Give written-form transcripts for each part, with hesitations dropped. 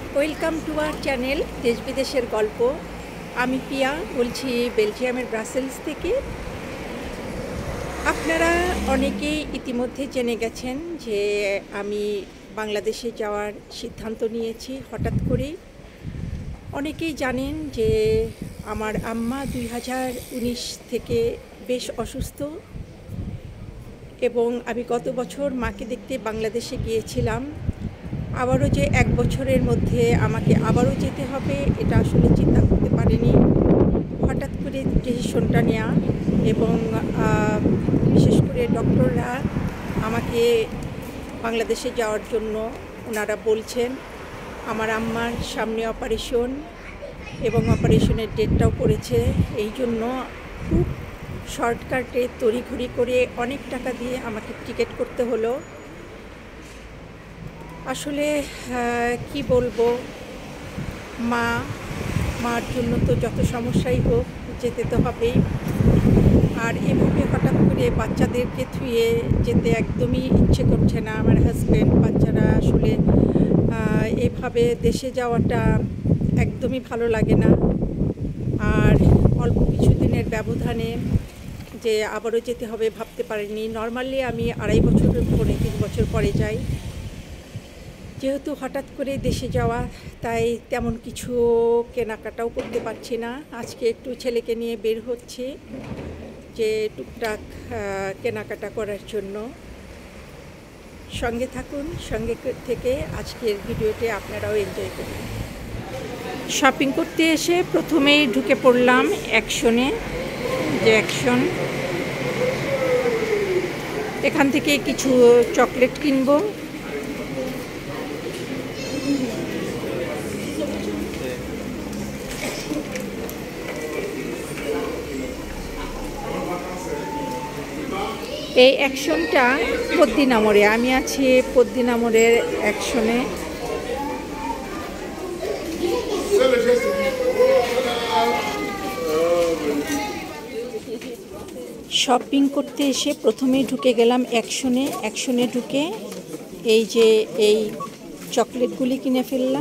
Welcome to our channel দেশ বিদেশের গল্প। আমি পিয়া বলছি বেলজিয়ামের ব্রাসেলস থেকে। আপনারা অনেকেই ইতিমধ্যে জেনে গেছেন যে আমি বাংলাদেশে যাওয়ার সিদ্ধান্ত নিয়েছি হঠাৎ করেই। অনেকেই জানেন যে আমার আম্মা 2019 থেকে বেশ অসুস্থ এবং আমি গত বছর মাকে দেখতে বাংলাদেশে গিয়েছিলাম। আবারও যে 1 বছরের মধ্যে আমাকে আবারও যেতে হবে এটা আসলে চিন্তা করতে পারিনি। হঠাৎ করে ডিসিশনটা নেওয়া এবং বিশেষ করে ডক্টররা আমাকে বাংলাদেশে যাওয়ার জন্য ওনারা বলছেন। আমার আম্মার সামনে অপারেশন এবং অপারেশনের ডেটটাও পড়েছে, এই জন্য খুব শর্টকাটে তড়িঘড়ি করে অনেক টাকা দিয়ে আমাকে টিকিট করতে হলো। আসলে কি বলবো, মার জন্য তো যত সমস্যাই হোক যেতে তো হবেই। আর এভাবে হঠাৎ করে বাচ্চাদেরকে থুয়ে যেতে একদমই ইচ্ছে করছে না আমার হাজব্যান্ড, বাচ্চারা আসলে এভাবে দেশে যাওয়াটা একদমই ভালো লাগে না। আর অল্প কিছুদিনের ব্যবধানে যে আবারও যেতে হবে ভাবতে পারিনি। নর্মালি আমি 2.5 বছর পরে 3 বছর পরে যাই। যেহেতু হঠাৎ করে দেশে যাওয়া, তাই তেমন কিছু কেনাকাটাও করতে পারছি না। আজকে একটু ছেলেকে নিয়ে বের হচ্ছি যে টুকটাক কেনাকাটা করার জন্য। সঙ্গে থাকুন, সঙ্গে থেকে আজকের ভিডিওতে আপনারাও এনজয় করুন। শপিং করতে এসে প্রথমেই ঢুকে পড়লাম অ্যাকশনে। যে অ্যাকশন, এখান থেকে কিছু চকলেট কিনবো। এই অ্যাকশনটা পদ্মিনামরে, আমি আছি পদ্মিনামরের অ্যাকশনে। শপিং করতে এসে প্রথমেই ঢুকে গেলাম অ্যাকশনে ঢুকে এই যে এই চকলেটগুলি কিনে ফেললাম।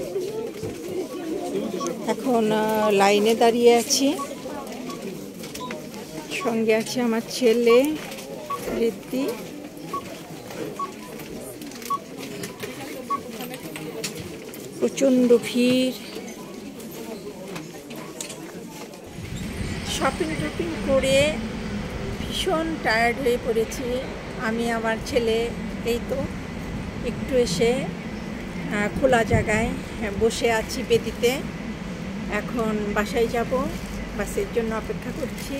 এখন লাইনে দাঁড়িয়ে আছি, সঙ্গে আছে আমার ছেলে ঋদ্ধি। প্রচণ্ড ভিড়। শপিং করে ভীষণ টায়ার্ড হয়ে পড়েছি আমি, আমার ছেলে। এই তো একটু এসে খোলা জায়গায় বসে আছি বেদিতে। এখন বাসায় যাব, বাসের জন্য অপেক্ষা করছি।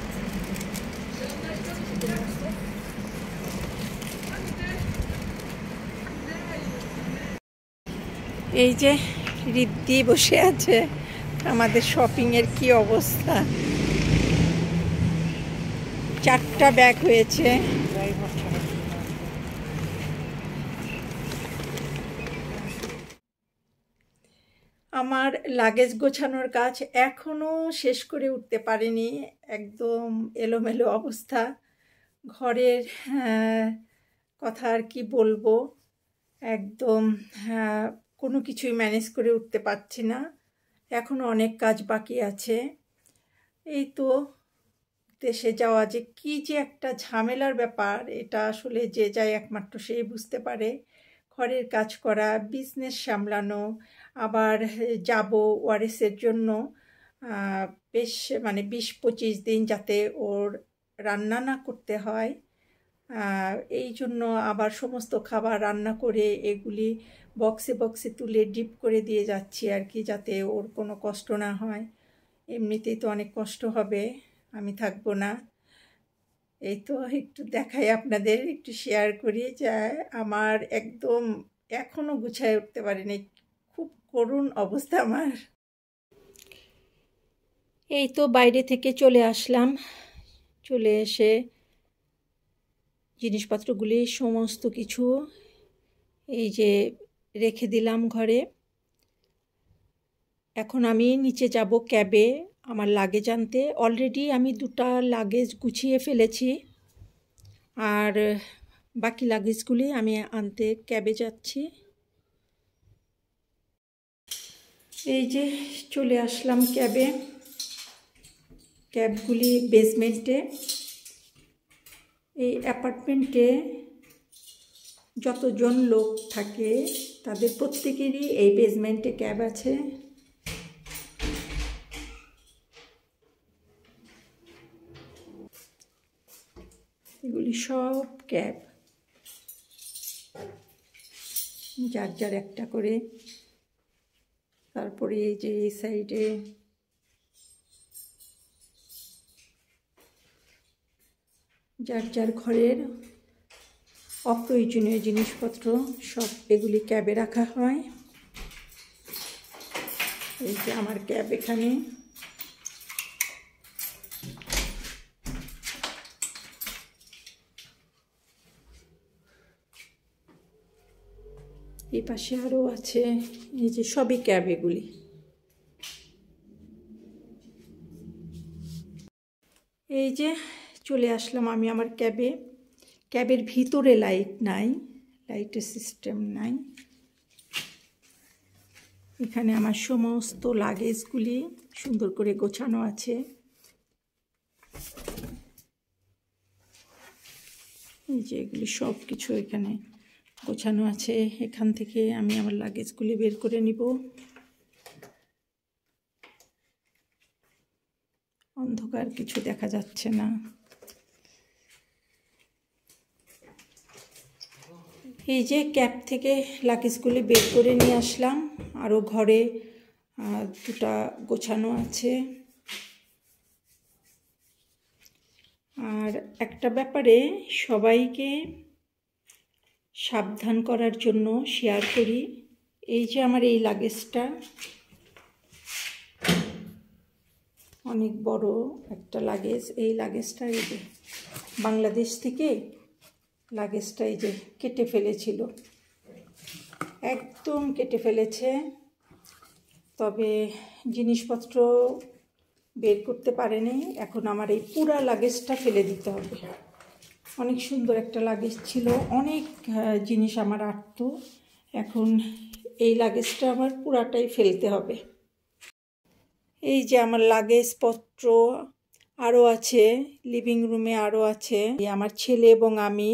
এই যে ঋদ্ধি বসে আছে। আমাদের শপিংয়ের কি অবস্থা! 4টা ব্যাগ হয়েছে। আমার লাগেজ গোছানোর কাজ এখনও শেষ করে উঠতে পারিনি। একদম এলোমেলো অবস্থা ঘরের। কথা আর কি বলবো, একদম কোনো কিছুই ম্যানেজ করে উঠতে পারছি না। এখনও অনেক কাজ বাকি আছে। এই তো দেশে যাওয়া যে কি যে একটা ঝামেলার ব্যাপার, এটা আসলে যে যায় একমাত্র সেই বুঝতে পারে। ঘরের কাজ করা, বিজনেস সামলানো, আবার যাব ওয়ারেসের জন্য বেশ 20-25 দিন যাতে ওর রান্না না করতে হয়। এই জন্য আবার সমস্ত খাবার রান্না করে এগুলি বক্সে তুলে ডিপ করে দিয়ে যাচ্ছি আর কি, যাতে ওর কোনো কষ্ট না হয়। এমনিতেই তো অনেক কষ্ট হবে, আমি থাকবো না। এই তো একটু দেখাই আপনাদের, একটু শেয়ার করি যে আমার একদম এখনও গুছায় উঠতে পারিনি। খুব করুণ অবস্থা আমার। এই তো বাইরে থেকে চলে আসলাম। চলে এসে জিনিসপত্রগুলি সমস্ত কিছু এই যে রেখে দিলাম ঘরে। এখন আমি নিচে যাব ক্যাবে আমার লাগেজ আনতে। অলরেডি আমি 2টা লাগেজ গুছিয়ে ফেলেছি, আর বাকি লাগেজগুলি আমি আনতে ক্যাবে যাচ্ছি। এই যে চলে আসলাম ক্যাবে, ক্যাবগুলি বেসমেন্টে। এই অ্যাপার্টমেন্টে যতজন লোক থাকে তাদের প্রত্যেকেরই এই বেসমেন্টে ক্যাব আছে। এগুলি সব ক্যাব, যার যার একটা করে। তারপরে এই যে এই সাইডে যার যার ঘরের অপ্রয়োজনীয় জিনিসপত্র সব এগুলি ক্যাবে রাখা হয়। এই যে আমার ক্যাব এখানে। এই পাশে আরও আছে, এই যে সবই ক্যাব এগুলি। এই যে চলে আসলাম আমি আমার ক্যাবে। ক্যাবের ভিতরে লাইট নাই, লাইটের সিস্টেম নাই। এখানে আমার সমস্ত লাগেজগুলি সুন্দর করে গোছানো আছে। এই যে এগুলি সব কিছু এখানে গোছানো আছে। এখান থেকে আমি আমার লাগেজগুলি বের করে নিব। অন্ধকার, কিছু দেখা যাচ্ছে না। এই যে ক্যাব থেকে লাগেজগুলি বের করে নিয়ে আসলাম। আরও ঘরে দুটা গোছানো আছে। আর একটা ব্যাপারে সবাইকে সাবধান করার জন্য শেয়ার করি। এই যে আমার এই লাগেজটা অনেক বড় একটা লাগেজ। এই লাগেজটা এই যে বাংলাদেশ থেকে লাগেজটা এই যে কেটে ফেলেছিল, একদম কেটে ফেলেছে। তবে জিনিসপত্র বের করতে পারেনি। এখন আমার এই পুরা লাগেজটা ফেলে দিতে হবে। অনেক সুন্দর একটা লাগেজ ছিল, অনেক জিনিস আমার আটতো। এখন এই লাগেজটা আমার পুরাটাই ফেলতে হবে। এই যে আমার লাগেজপত্র আরও আছে, লিভিং রুমে আরও আছে। আমার ছেলে এবং আমি,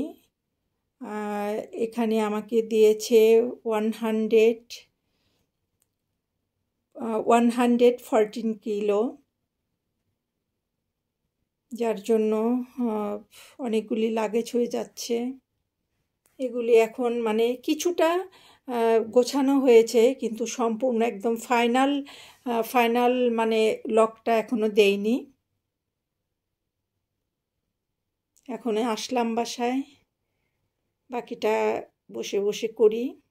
এখানে আমাকে দিয়েছে 114 কিলো, যার জন্য অনেকগুলি লাগেজ হয়ে যাচ্ছে। এগুলি এখন মানে কিছুটা গোছানো হয়েছে, কিন্তু সম্পূর্ণ একদম ফাইনাল মানে লকটা এখনো দেইনি। এখন আসলাম বাসায়, বাকিটা বসে বসে করি।